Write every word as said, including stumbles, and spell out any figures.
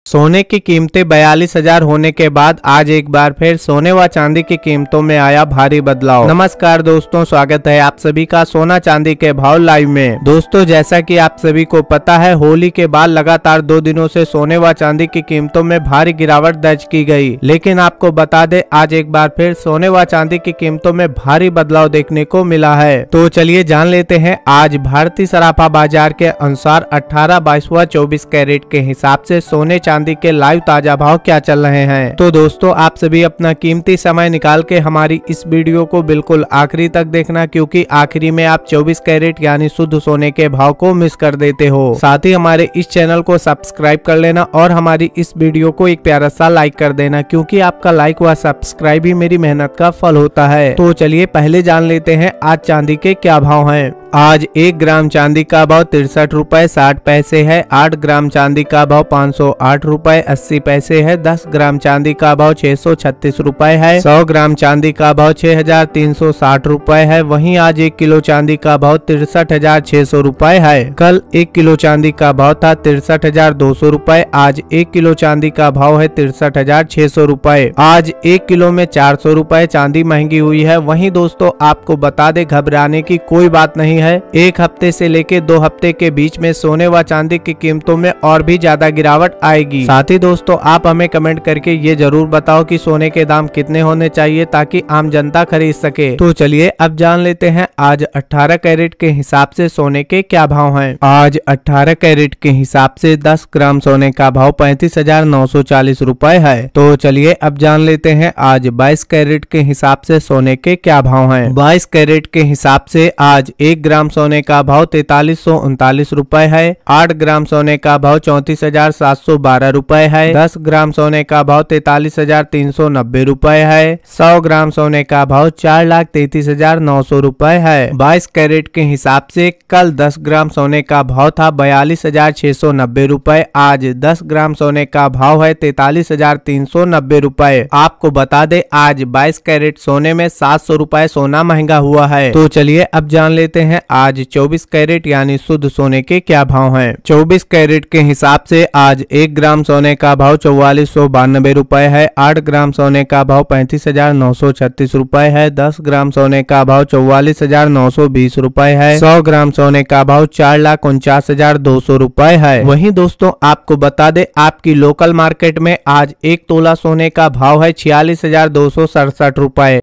सोने की कीमतें बयालीस हजार होने के बाद आज एक बार फिर सोने व चांदी की कीमतों में आया भारी बदलाव। नमस्कार दोस्तों, स्वागत है आप सभी का सोना चांदी के भाव लाइव में। दोस्तों, जैसा कि आप सभी को पता है, होली के बाद लगातार दो दिनों से सोने व चांदी की कीमतों में भारी गिरावट दर्ज की गई। लेकिन आपको बता दें, आज एक बार फिर सोने व चांदी की कीमतों में भारी बदलाव देखने को मिला है। तो चलिए जान लेते हैं आज भारतीय सराफा बाजार के अनुसार अठारह, बाईस व चौबीस कैरेट के हिसाब से सोने चांदी के लाइव ताजा भाव क्या चल रहे हैं। तो दोस्तों, आप सभी अपना कीमती समय निकाल के हमारी इस वीडियो को बिल्कुल आखिरी तक देखना, क्योंकि आखिरी में आप चौबीस कैरेट यानी शुद्ध सोने के भाव को मिस कर देते हो। साथ ही हमारे इस चैनल को सब्सक्राइब कर लेना और हमारी इस वीडियो को एक प्यारा सा लाइक कर देना, क्योंकि आपका लाइक व सब्सक्राइब ही मेरी मेहनत का फल होता है। तो चलिए पहले जान लेते हैं आज चांदी के क्या भाव हैं। आज एक ग्राम चांदी का भाव तिरसठ रुपए साठ पैसे है। आठ ग्राम चांदी का भाव पाँच सौ आठ रुपए अस्सी पैसे है। दस ग्राम चांदी का भाव छह सौ छत्तीस रुपए है। सौ ग्राम चांदी का भाव छह हजार तीन सौ साठ रुपए है। वहीं आज एक किलो चांदी का भाव तिरसठ हजार छह सौ रुपए है। कल एक किलो चांदी का भाव था तिरसठ हजार दो सौ रुपए। आज एक किलो चांदी का भाव है तिरसठ हजार छह सौ रुपए। आज एक किलो में चार सौ रुपए चांदी महंगी हुई है। वहीं दोस्तों, आपको बता दे, घबराने की कोई बात नहीं है। एक हफ्ते से लेके दो हफ्ते के बीच में सोने व चांदी की कीमतों में और भी ज्यादा गिरावट आएगी। साथ ही दोस्तों, आप हमें कमेंट करके ये जरूर बताओ कि सोने के दाम कितने होने चाहिए ताकि आम जनता खरीद सके। तो चलिए अब जान लेते हैं आज अठारह कैरेट के हिसाब से सोने के क्या भाव हैं। आज अठारह कैरेट के हिसाब से दस ग्राम सोने का भाव पैंतीस हजार नौ सौ चालीस रुपए है। तो चलिए अब जान लेते हैं आज बाईस कैरेट के हिसाब से सोने के क्या भाव हैं। बाईस कैरेट के हिसाब से आज एक ग्राम सोने का भाव तैतालीस सौ उनतालीस रुपए है। आठ ग्राम सोने का भाव चौंतीस हजार सात सौ बारह रुपए है। दस ग्राम सोने का भाव तैतालीस हजार तीन सौ नब्बे रुपए है। सौ ग्राम सोने का भाव चार लाख तैतीस हजार नौ सौ रुपए है। बाईस कैरेट के हिसाब से कल दस ग्राम सोने का भाव था बयालीस हजार छह सौ नब्बे रुपए। आज दस ग्राम सोने का भाव है तैतालीस हजार तीन सौ नब्बे रुपए। आपको बता दे, आज बाईस कैरेट सोने में सात सौ रुपए सोना महंगा हुआ है। तो चलिए अब जान लेते हैं आज चौबीस कैरेट यानी शुद्ध सोने के क्या भाव हैं। चौबीस कैरेट के हिसाब से आज एक ग्राम सोने का भाव चौवालीस सौ बानबे रुपए है। आठ ग्राम सोने का भाव पैंतीस हजार नौ सौ छत्तीस रुपए है। दस ग्राम सोने का भाव चौवालीस हजार नौ सौ बीस रुपए है। सौ ग्राम सोने का भाव चार लाख उनचास हजार दो सौ रुपए है। वहीं दोस्तों, आपको बता दे, आपकी लोकल मार्केट में आज एक तोला सोने का भाव है छियालीस हजार दो सौ सड़सठ रुपए।